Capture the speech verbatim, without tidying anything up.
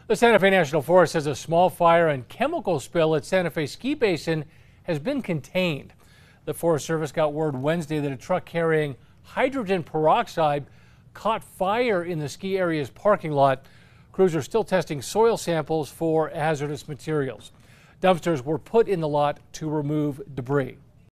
The Santa Fe National Forest says a small fire and chemical spill at Santa Fe Ski Basin has been contained. The Forest Service got word Wednesday that a truck carrying hydrogen peroxide caught fire in the ski area's parking lot. Crews are still testing soil samples for hazardous materials. Dumpsters were put in the lot to remove debris.